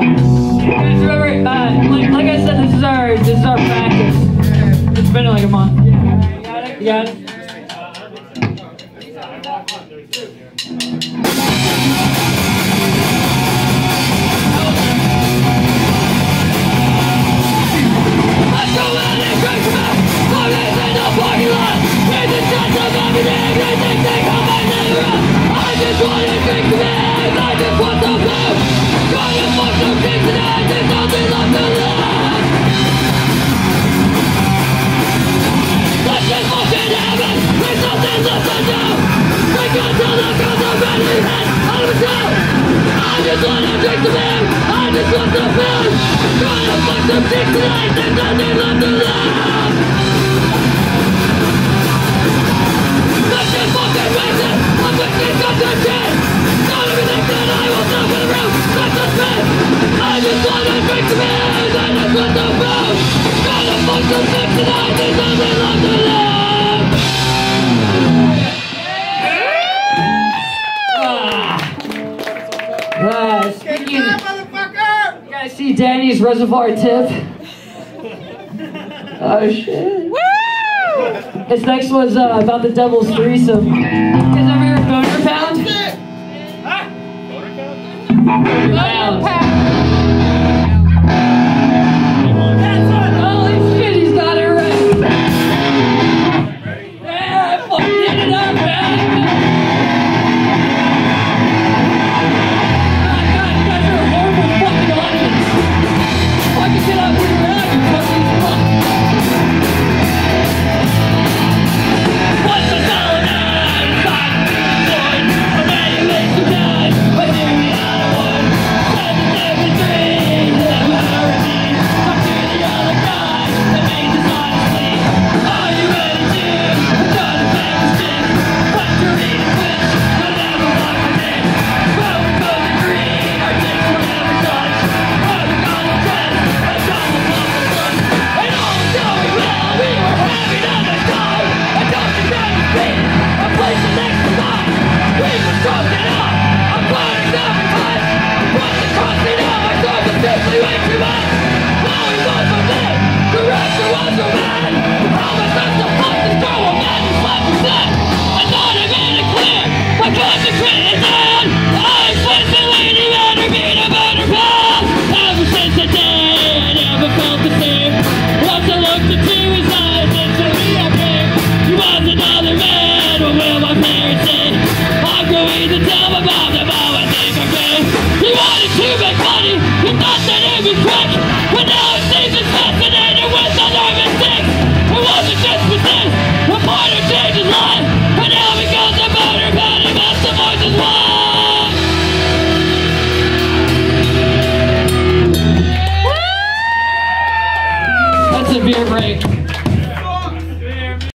Remember, like I said, this is our practice. It's been like a month. You got it? You got it? See Danny's Reservoir Tip. Oh shit. Woo! His next was about the Devil's Threesome. You guys ever heard of Boner Pound? Huh? Boner Pound. Holy shit, he's got it right. Yeah, I fucking did it up, man. Get up with your head, you fucking fuck. What's the solid void? A valuation done, but hear me out of one. 773, never heard me. Talk to the other guy that made this honestly. Are you ready to? I'm gonna take a stick. What to read and switch, but never walk with it. Brown, gold, and green, our dicks will never touch. What a golden test. That's a beer break.